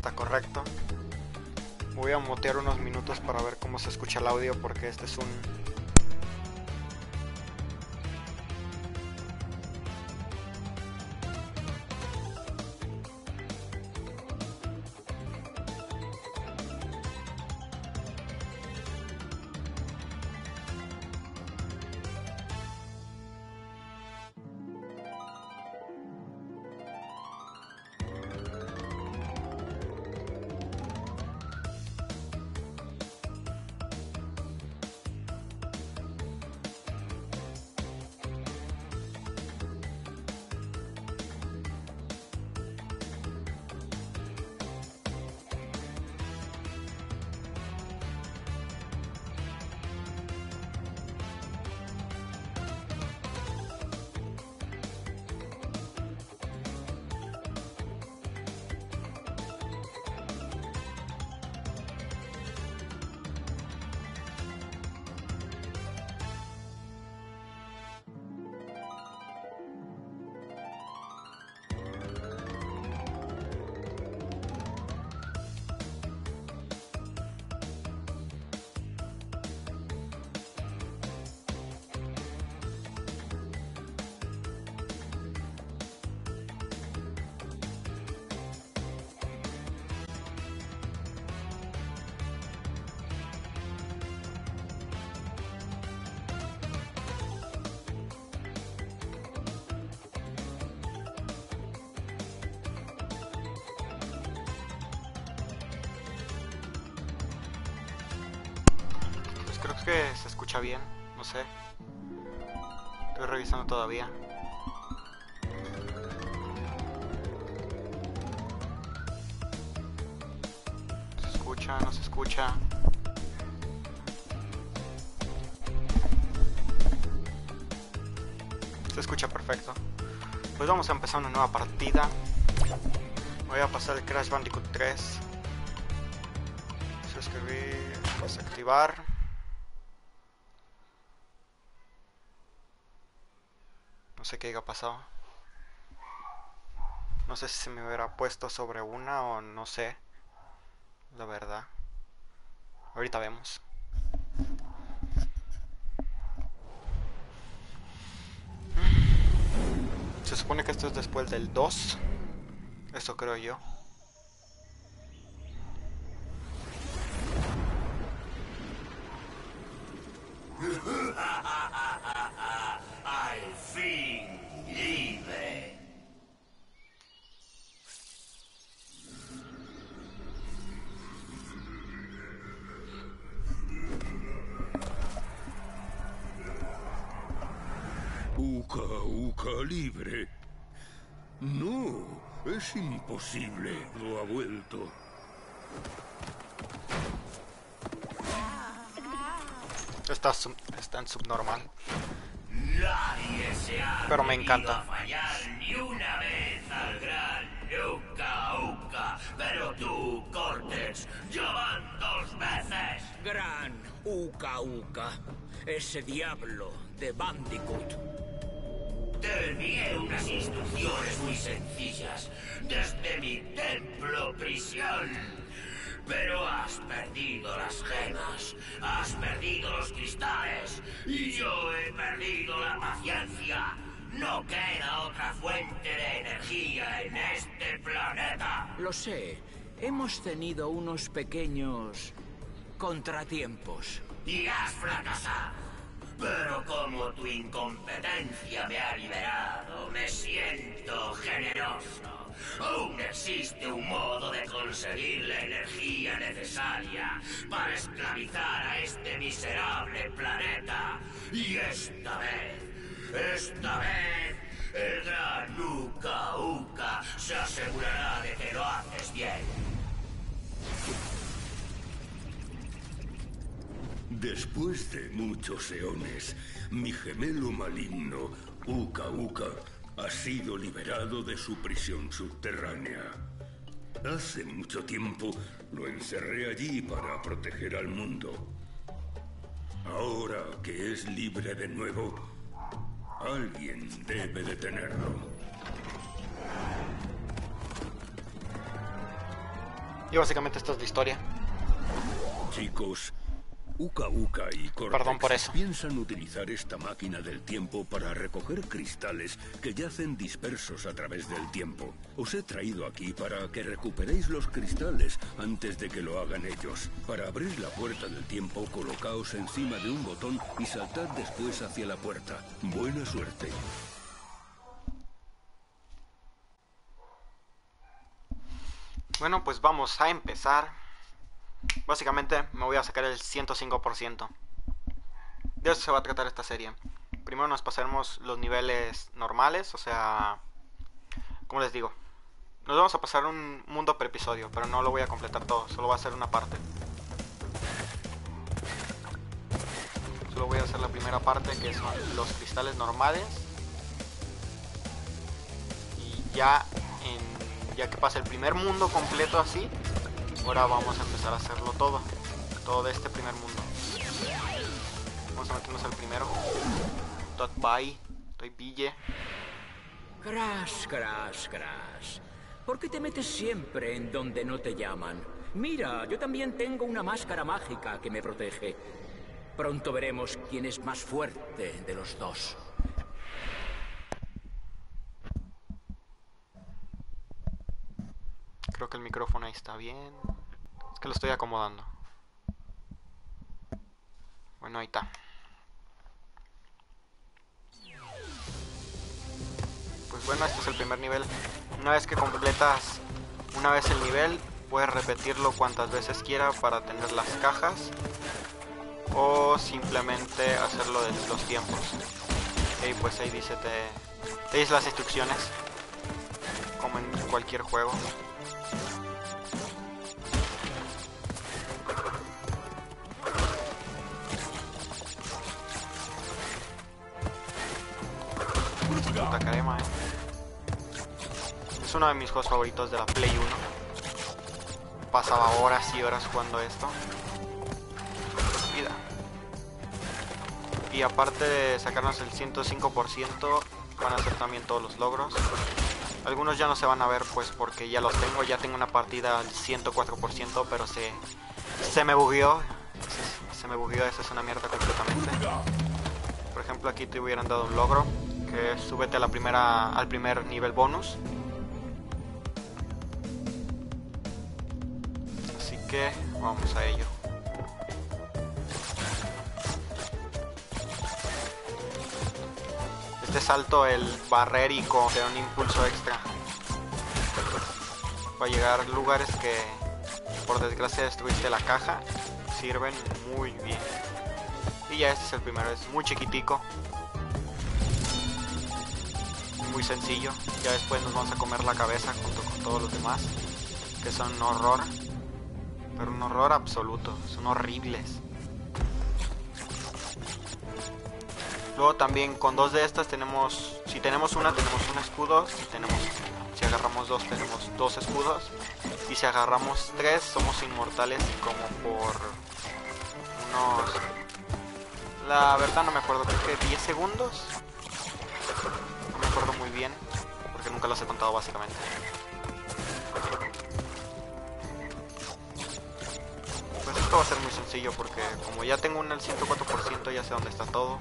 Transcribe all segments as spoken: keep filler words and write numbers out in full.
Está correcto. Voy a mutear unos minutos para ver cómo se escucha el audio, porque este es un... Creo que se escucha bien, no sé. Estoy revisando todavía. ¿Se escucha? ¿No se escucha? Se escucha perfecto. Pues vamos a empezar una nueva partida. Voy a pasar el Crash Bandicoot tres. Suscribir, desactivar. No sé qué haya pasado. No sé si se me hubiera puesto sobre una o no sé. La verdad. Ahorita vemos. Se supone que esto es después del dos. Eso creo yo. Al fin libre. Uka, Uka, libre. No, es imposible. No ha vuelto. Está, sub, está en subnormal. Nadie se ha Pero me encanta. A fallar ni una vez al gran Uka Uka. Pero tú, Cortex, ya van dos veces. Gran Uka Uka, ese diablo de Bandicoot. Te envié unas instrucciones muy sencillas desde mi templo prisión. Pero has perdido las gemas, has perdido los cristales y yo he perdido la paciencia. No queda otra fuente de energía en este planeta. Lo sé, hemos tenido unos pequeños contratiempos. Y has fracasado. Pero como tu incompetencia me ha liberado, me siento generoso. Aún existe un modo de conseguir la energía necesaria para esclavizar a este miserable planeta. Y esta vez, esta vez, el gran Uka Uka se asegurará de que lo haces bien. Después de muchos eones, mi gemelo maligno, Uka Uka, ha sido liberado de su prisión subterránea. Hace mucho tiempo lo encerré allí para proteger al mundo. Ahora que es libre de nuevo, alguien debe detenerlo. Y básicamente esta es la historia. Chicos, Uka Uka y Cortex Perdón por eso. piensan utilizar esta máquina del tiempo para recoger cristales que yacen dispersos a través del tiempo. Os he traído aquí para que recuperéis los cristales antes de que lo hagan ellos. Para abrir la puerta del tiempo, colocaos encima de un botón y saltad después hacia la puerta. Buena suerte. Bueno, pues vamos a empezar. Básicamente me voy a sacar el ciento cinco por ciento. De eso se va a tratar esta serie. Primero nos pasaremos los niveles normales, o sea, ¿cómo les digo? Nos vamos a pasar un mundo per episodio, pero no lo voy a completar todo, solo va a ser una parte. Solo voy a hacer la primera parte, que son los cristales normales. Y ya, en, ya que pase el primer mundo completo así, ahora vamos a empezar a hacerlo todo. Todo de este primer mundo. Vamos a meternos al primero. Dot by. Estoy Ville. Crash, Crash, Crash. ¿Por qué te metes siempre en donde no te llaman? Mira, yo también tengo una máscara mágica que me protege. Pronto veremos quién es más fuerte de los dos. Creo que el micrófono ahí está bien. Es que lo estoy acomodando. Bueno, ahí está. Pues bueno, este es el primer nivel. Una vez que completas una vez el nivel, puedes repetirlo cuantas veces quieras para tener las cajas. O simplemente hacerlo de los tiempos. Y pues ahí dice, te, te dice las instrucciones. Como en cualquier juego. Puta crema, eh. Es uno de mis juegos favoritos de la Play uno. Pasaba horas y horas jugando esto. Vida. Y aparte de sacarnos el ciento cinco por ciento, van a hacer también todos los logros. Algunos ya no se van a ver pues porque ya los tengo. Ya tengo una partida al ciento cuatro por ciento, pero se, se me bugueó. Se, se me bugueó, eso es una mierda completamente. Por ejemplo, aquí te hubieran dado un logro, que es súbete a la primera, al primer nivel bonus. Así que vamos a ello. Este salto, el barrérico, te da un impulso extra para llegar a lugares que por desgracia destruiste la caja. Sirven muy bien. Y ya este es el primero, es muy chiquitico, muy sencillo. Ya después nos vamos a comer la cabeza junto con todos los demás, que son un horror, pero un horror absoluto, son horribles. Luego también con dos de estas tenemos, si tenemos una tenemos un escudo, si tenemos, si agarramos dos tenemos dos escudos, y si agarramos tres somos inmortales como por unos, la verdad no me acuerdo, creo que diez segundos, no me acuerdo muy bien porque nunca los he contado básicamente. Pues esto va a ser muy sencillo porque como ya tengo un al ciento cuatro por ciento ya sé dónde está todo.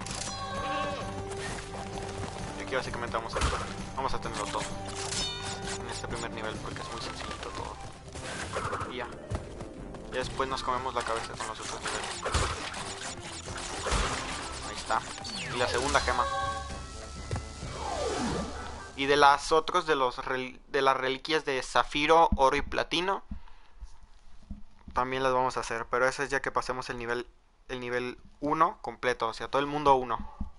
Y aquí básicamente vamos a, vamos a tenerlo todo en este primer nivel porque es muy sencillito todo. Y ya. Y después nos comemos la cabeza con los otros niveles. Ahí está. Y la segunda gema. Y de las otros de los de las reliquias de zafiro, oro y platino también las vamos a hacer, pero eso es ya que pasemos el nivel el nivel uno completo, o sea, todo el mundo uno.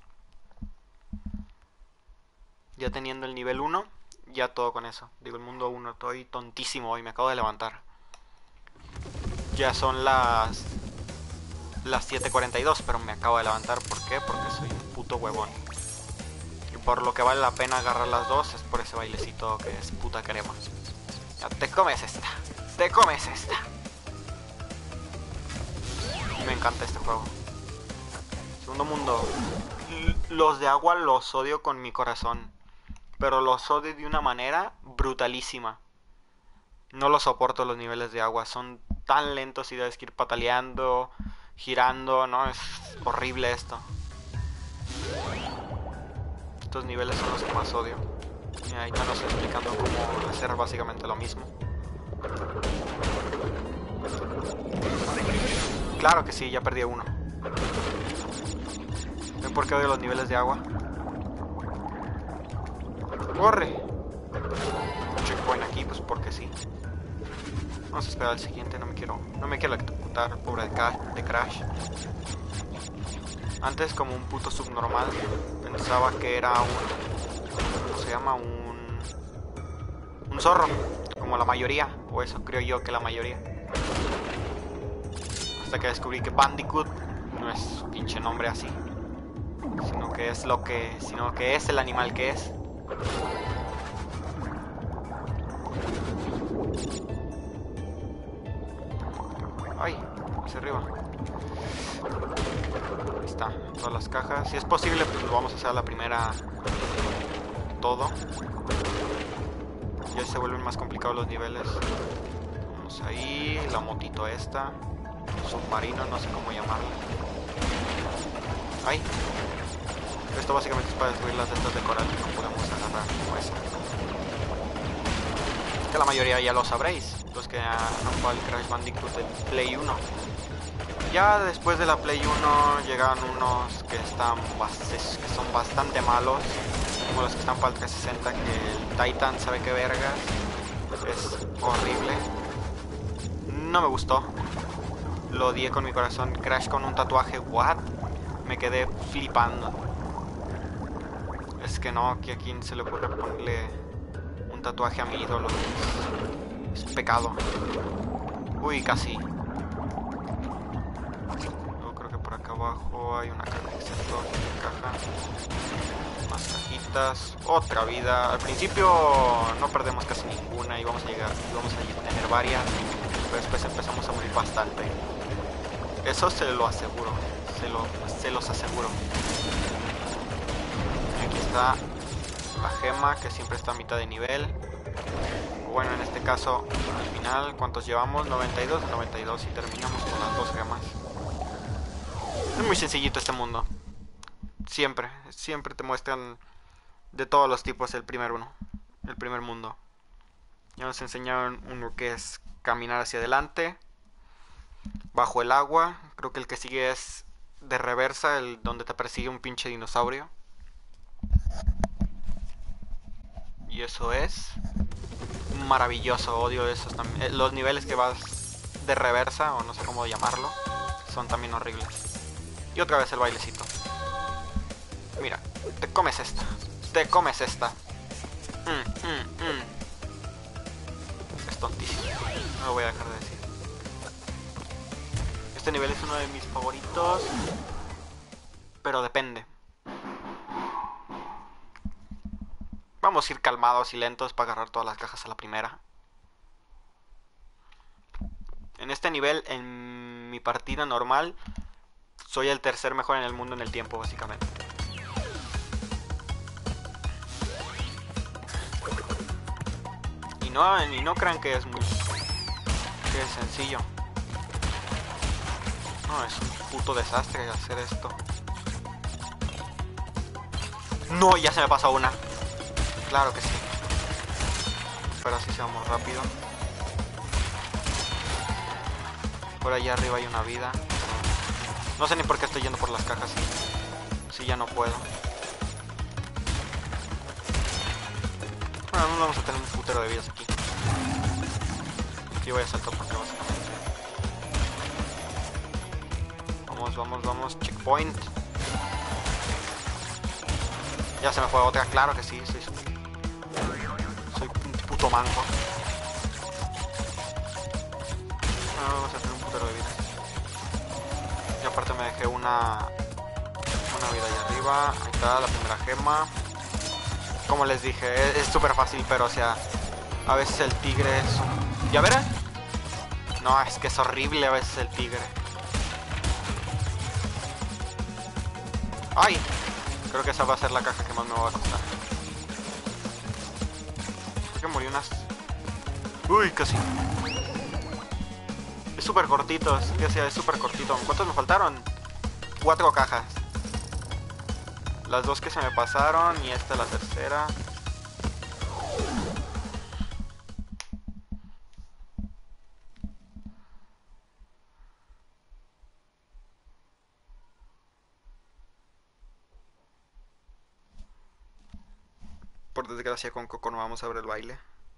Ya teniendo el nivel uno, ya todo con eso. Digo, el mundo uno, estoy tontísimo hoy, me acabo de levantar. Ya son las las siete cuarenta y dos, pero me acabo de levantar. ¿Por qué? Porque soy un puto huevón. Y por lo que vale la pena agarrar las dos es por ese bailecito que es puta crema. Ya te comes esta, te comes esta. Y me encanta este juego. Segundo mundo. Los de agua los odio con mi corazón, pero los odio de una manera brutalísima. No lo soporto los niveles de agua. Son tan lentos y debes que ir pataleando, girando, ¿no? Es horrible esto. Estos niveles son los que más odio. Y ahí ya nos estoy explicando cómo hacer básicamente lo mismo. Claro que sí, ya perdí uno. ¿Ven por qué odio los niveles de agua? ¡Corre! Un checkpoint aquí, pues porque sí. Vamos a esperar al siguiente, no me quiero... No me quiero electrocutar, pobre de, Ca de Crash. Antes, como un puto subnormal, pensaba que era un... ¿Cómo se llama? Un... Un zorro, como la mayoría. O eso creo yo que la mayoría. Hasta que descubrí que Bandicoot no es su pinche nombre así, sino que es lo que... Sino que es el animal que es. Ay, hacia arriba. Ahí está, todas las cajas. Si es posible, pues lo vamos a hacer a la primera todo. Ya se vuelven más complicados los niveles. Vamos ahí, la motito esta. Submarino, no sé cómo llamarlo. Ay. Esto básicamente es para destruir las de estas de coral que no podemos agarrar como esa. Que la mayoría ya lo sabréis, los que han jugado el Crash Bandicoot de Play uno. Ya después de la Play uno llegan unos que están que son bastante malos, como los que están para el trescientos sesenta, que el Titan sabe que vergas. Es horrible. No me gustó. Lo odié con mi corazón. Crash con un tatuaje, what? Me quedé flipando. Es que no, que a quien se le ocurre ponerle un tatuaje a mi ídolo. Es, es pecado. Uy, casi. Yo creo que por acá abajo hay una caja, excepto caja. Más cajitas. Otra vida. Al principio no perdemos casi ninguna y vamos a llegar, y vamos a tener varias. Pero después empezamos a morir bastante. Eso se lo aseguro. Se, lo, se los aseguro. Aquí está la gema, que siempre está a mitad de nivel. Bueno, en este caso, al final, ¿cuántos llevamos? noventa y dos, noventa y dos y terminamos con las dos gemas. Es muy sencillito este mundo. Siempre, siempre te muestran de todos los tipos el primer uno. El primer mundo. Ya nos enseñaron uno que es caminar hacia adelante, bajo el agua. Creo que el que sigue es de reversa, el donde te persigue un pinche dinosaurio. Y eso es maravilloso. Odio esos también. Los niveles que vas de reversa, o no sé cómo llamarlo, son también horribles. Y otra vez el bailecito. Mira, te comes esta. Te comes esta. Mm, mm, mm. Es tontísimo. No lo voy a dejar de decir. Este nivel es uno de mis favoritos, pero depende. Vamos a ir calmados y lentos para agarrar todas las cajas a la primera. En este nivel, en mi partida normal, soy el tercer mejor en el mundo en el tiempo, básicamente. Y no, y no crean que es muy... que es sencillo. No, es un puto desastre hacer esto. No, ya se me pasó una. Claro que sí. Pero así seamos rápido. Por allá arriba hay una vida. No sé ni por qué estoy yendo por las cajas. Si ya no puedo. Bueno, no vamos a tener un putero de vidas aquí. Aquí voy a saltar por acá básicamente. Vamos, vamos, vamos. Checkpoint. Ya se me fue otra. Claro que sí. Soy, soy un puto manco. No, vamos a hacer un putero de vida. Y aparte me dejé una... Una vida ahí arriba. Ahí está la primera gema. Como les dije, es súper fácil, pero o sea... A veces el tigre es un... ¿Ya verán? No, es que es horrible a veces el tigre. ¡Ay! Creo que esa va a ser la caja que más me va a costar. Creo que morí unas... Uy, casi. Es súper cortito, es que sea, es súper cortito. ¿Cuántos me faltaron? Cuatro cajas. Las dos que se me pasaron y esta la tercera. Por desgracia con Coco no vamos a ver el baile.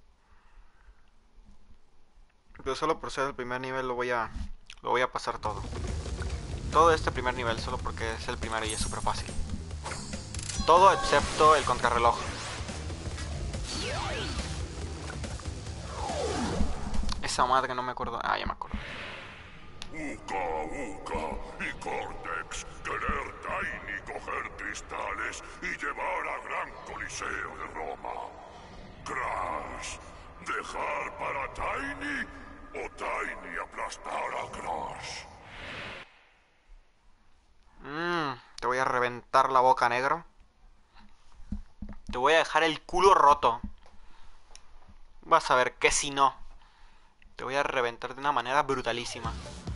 Pero solo por ser el primer nivel lo voy a lo voy a pasar todo. Todo este primer nivel solo porque es el primero y es súper fácil. Todo excepto el contrarreloj. Esa madre no me acuerdo. Ah, ya me acuerdo. Uka, Uka y Cortex, querer Tiny coger cristales y llevar a Gran Coliseo de Roma. Crash, dejar para Tiny o Tiny aplastar a Crash. Mmm, te voy a reventar la boca, negro. Te voy a dejar el culo roto. Vas a ver que si no. Te voy a reventar de una manera brutalísima.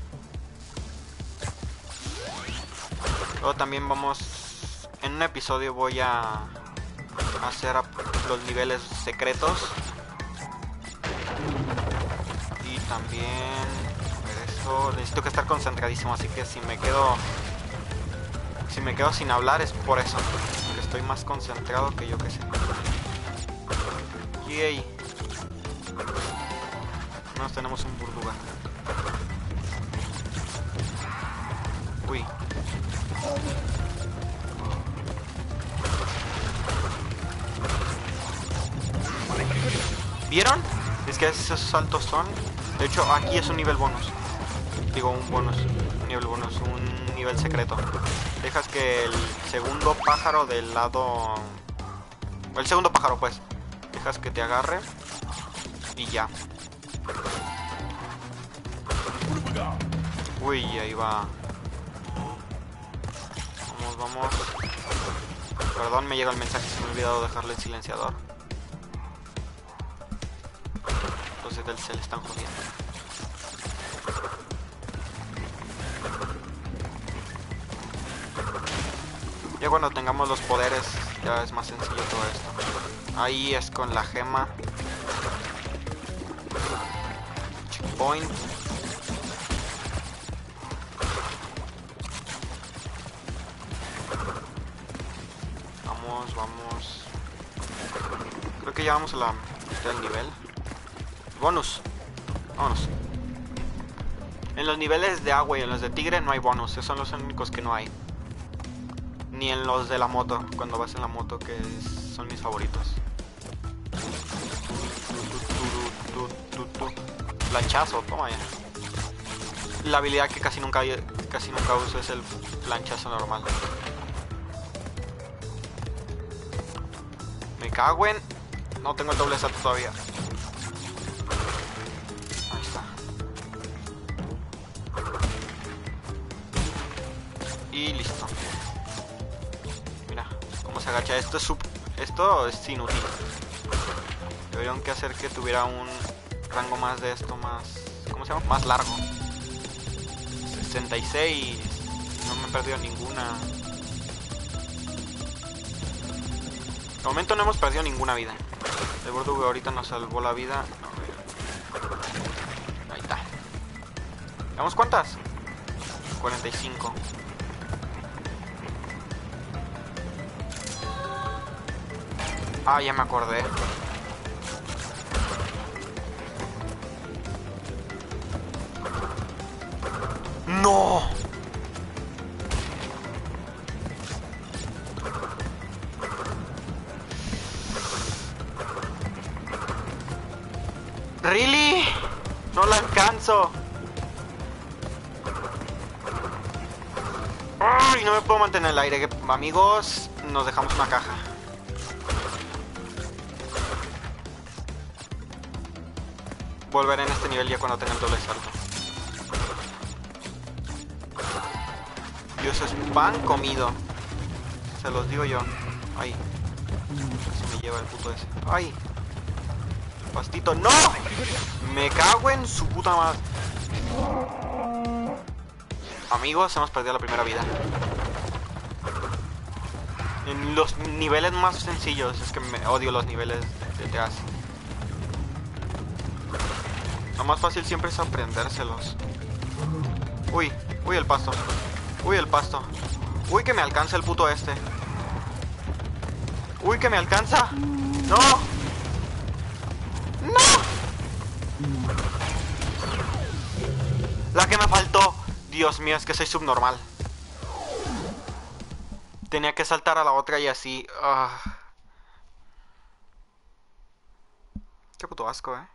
Luego también vamos... En un episodio voy a hacer los niveles secretos. Y también... Por eso necesito que estar concentradísimo. Así que si me quedo... Si me quedo sin hablar es por eso. Porque estoy más concentrado que yo que sé. Yay. Nos tenemos un burbuja. Uy. ¿Vieron? Es que esos saltos son... De hecho, aquí es un nivel bonus. Digo, un bonus. Un nivel bonus. Un nivel secreto. Dejas que el segundo pájaro del lado... El segundo pájaro, pues. Dejas que te agarre. Y ya. Uy, ahí va. Vamos, vamos. Perdón, me llega el mensaje. Se me ha olvidado dejarle el silenciador. Entonces del se le están jodiendo. Ya cuando tengamos los poderes ya es más sencillo todo esto. Ahí es con la gema. Checkpoint. Vamos, vamos. Creo que ya vamos a la mitad del nivel. Bonus. Vámonos. En los niveles de agua y en los de tigre no hay bonus. Esos son los únicos que no hay. Ni en los de la moto, cuando vas en la moto, que es, son mis favoritos. Planchazo, toma ya. La habilidad que casi nunca, casi nunca uso es el planchazo normal. Me cago en... No tengo el doble salto todavía. Ahí está. Y listo. Se agacha. Esto es sub... esto es inútil. Deberían que hacer que tuviera un rango más de esto, más... ¿Cómo se llama? Más largo. sesenta y seis. No me he perdido ninguna. De momento no hemos perdido ninguna vida. El Burdugo ahorita nos salvó la vida. Ahí está. ¿Veamos cuántas? cuarenta y cinco. Ah, ya me acordé. ¡No! ¿Really? No la alcanzo. Ay, no me puedo mantener el aire. Amigos, nos dejamos una caja. Volveré en este nivel ya cuando tenga el doble salto. Y eso es pan comido. Se los digo yo. Ay. Se me lleva el puto ese. Ay. Pastito. ¡No! Me cago en su puta madre. Amigos, hemos perdido la primera vida. En los niveles más sencillos. Es que me odio los niveles de G T A. Lo más fácil siempre es aprendérselos. Uy, uy el pasto. Uy el pasto. Uy que me alcanza el puto este. Uy que me alcanza. No. No. La que me faltó. Dios mío, es que soy subnormal. Tenía que saltar a la otra y así. Uh. Qué puto asco, eh.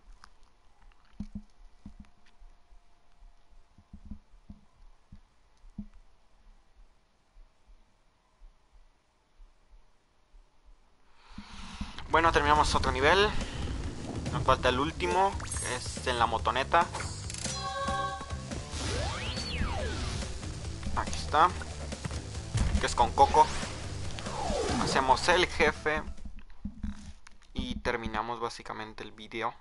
Bueno, terminamos otro nivel. Nos falta el último, que es en la motoneta. Aquí está. Que es con Coco. Hacemos el jefe. Y terminamos básicamente el video.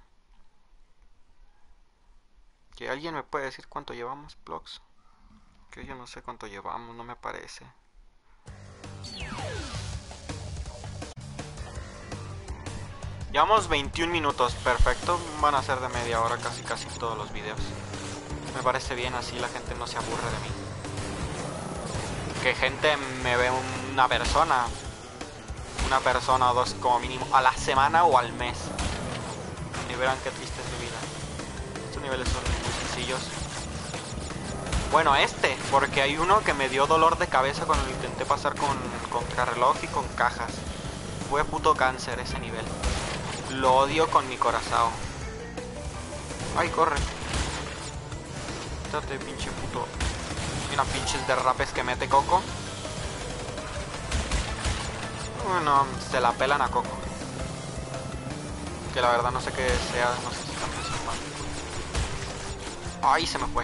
¿Que alguien me puede decir cuánto llevamos, Blox? Que yo no sé cuánto llevamos, no me parece. Llevamos veintiún minutos, perfecto. Van a ser de media hora casi casi todos los videos. Me parece bien, así la gente no se aburre de mí. Que gente me ve una persona. Una persona o dos como mínimo. A la semana o al mes. Y verán qué triste es mi vida. Estos niveles son muy sencillos. Bueno, este, porque hay uno que me dio dolor de cabeza cuando lo intenté pasar con, con reloj y con cajas. Fue puto cáncer ese nivel. Lo odio con mi corazón. Ay, corre. Quítate, pinche puto. Mira, pinches derrapes que mete Coco. Bueno, se la pelan a Coco. Que la verdad no sé qué sea. No sé si también es un. Ay, se me fue.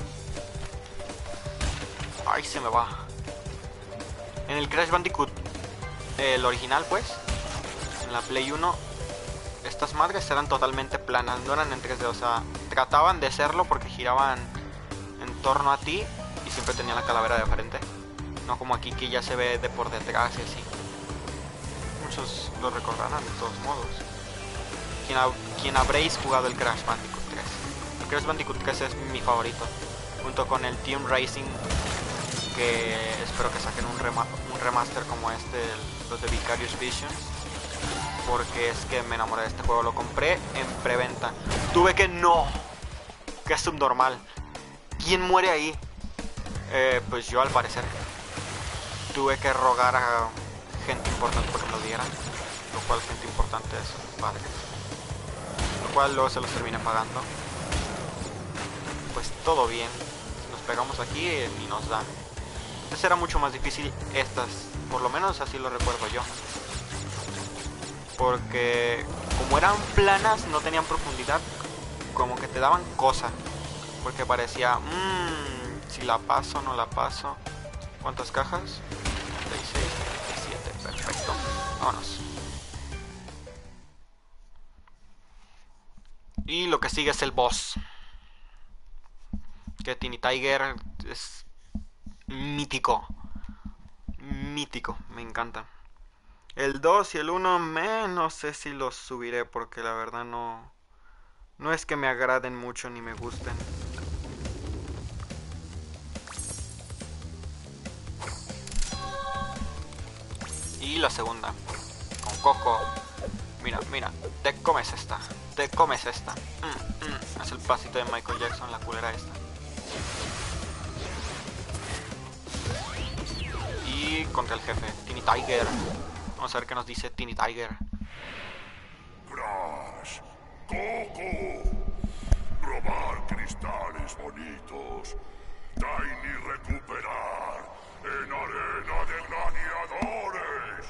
Ay, se me va. En el Crash Bandicoot, el original pues, en la Play uno, estas madres eran totalmente planas, no eran en tres D, o sea, trataban de serlo porque giraban en torno a ti y siempre tenían la calavera de frente. No como aquí que ya se ve de por detrás y así. Muchos lo recordarán de todos modos. Quien, ha, quien habréis jugado el Crash Bandicoot tres. El Crash Bandicoot tres es mi favorito, junto con el Team Racing, que espero que saquen un, rema un remaster como este, el, los de Vicarious Visions, porque es que me enamoré de este juego. Lo compré en preventa. Tuve que... ¡No! Que es subnormal. ¿Quién muere ahí? Eh, pues yo, al parecer. Tuve que rogar a gente importante para que me lo dieran, lo cual gente importante es padre. Lo cual luego se los terminé pagando. Pues todo bien. Nos pegamos aquí y nos dan. Entonces era mucho más difícil estas, por lo menos así lo recuerdo yo. Porque como eran planas, no tenían profundidad, como que te daban cosa. Porque parecía, mmm, si la paso, no la paso. ¿Cuántas cajas? treinta y seis, treinta y siete, perfecto. Vámonos. Y lo que sigue es el boss. Que Tiny Tiger es mítico. Mítico, me encanta. El dos y el uno, me, no sé si los subiré porque la verdad no... No es que me agraden mucho ni me gusten. Y la segunda, con Coco. Mira, mira, te comes esta. Te comes esta. Mm, mm. Es el pasito de Michael Jackson, la culera esta. Y contra el jefe, Tiny Tiger. Vamos a ver qué nos dice Tiny Tiger. Crash, Coco, robar cristales bonitos, Tiny recuperar en arena de gladiadores.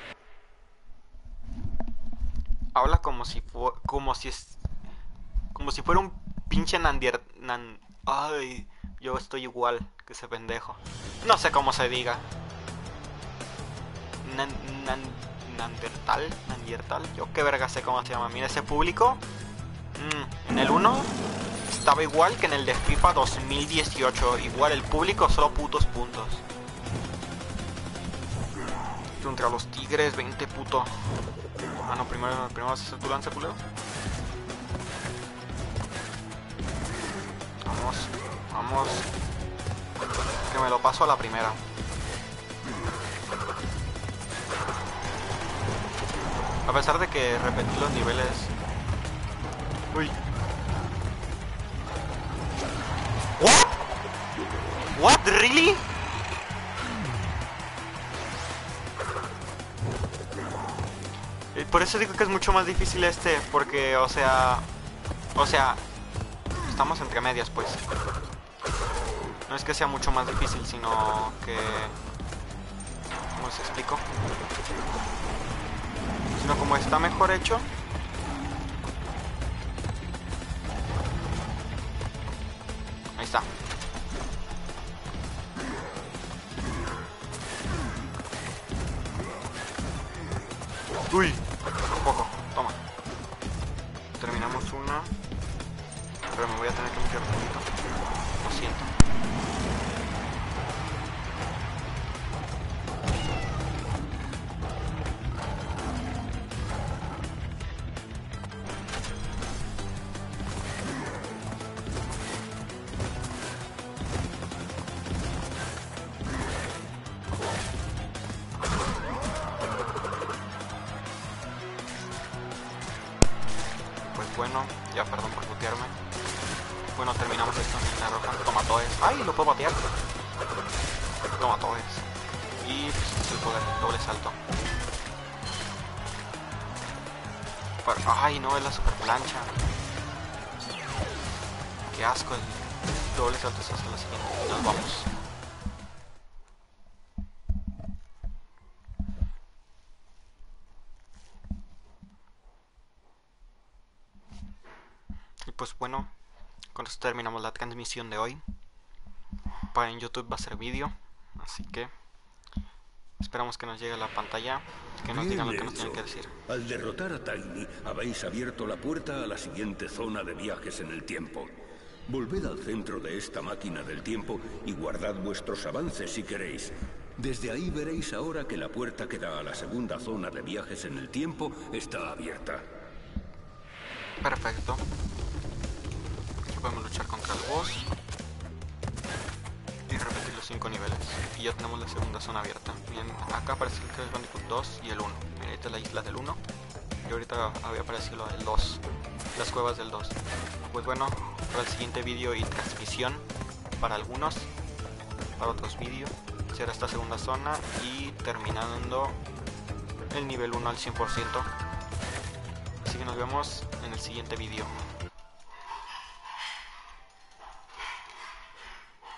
Habla como si fu como si es como si fuera un pinche nandier nan ay, yo estoy igual que ese pendejo. No sé cómo se diga. Nan, nan, Neandertal, Neandertal, yo qué verga sé cómo se llama. Mira ese público. Mm, en el uno estaba igual que en el de FIFA dos mil dieciocho. Igual el público, solo putos puntos. Contra los tigres, veinte puto. Ah, no, primero, primero vas a hacer tu lance, culero. Vamos, vamos. Que me lo paso a la primera. A pesar de que repetí los niveles. Uy. What? What? Really? Eh, Por eso digo que es mucho más difícil este, porque, o sea, o sea, estamos entre medias, pues. No es que sea mucho más difícil, sino que, ¿cómo les explico? Sino como está mejor hecho. Ahí está. Uy, por poco, toma. Terminamos una. Pero me voy a tener que meter un poquito. Lo siento. Bueno, ya perdón por putearme. Bueno, terminamos esto en la roja. Toma toes. ¡Ay! Lo puedo patear. Toma toes. Y pues, el poder, doble salto. Pero, ¡ay! No, es la super plancha. Qué asco. El doble salto es hasta la siguiente. Nos vamos. Y pues bueno, con esto terminamos la transmisión de hoy. Para en YouTube va a ser vídeo, así que esperamos que nos llegue a la pantalla, que nos Bien digan lo que hecho. nos tienen que decir. Al derrotar a Tiny, habéis abierto la puerta a la siguiente zona de viajes en el tiempo. Volved al centro de esta máquina del tiempo y guardad vuestros avances si queréis. Desde ahí veréis ahora que la puerta que da a la segunda zona de viajes en el tiempo está abierta. Perfecto. Aquí podemos luchar contra el boss y repetir los cinco niveles. Y ya tenemos la segunda zona abierta. Bien, acá aparece el Crash Bandicoot dos y el uno. Miren, esta es la isla del uno. Y ahorita había aparecido el dos. Las cuevas del dos. Pues bueno, para el siguiente vídeo y transmisión, para algunos, para otros vídeos, será esta segunda zona y terminando el nivel uno al cien por ciento. Así que nos vemos en el siguiente vídeo.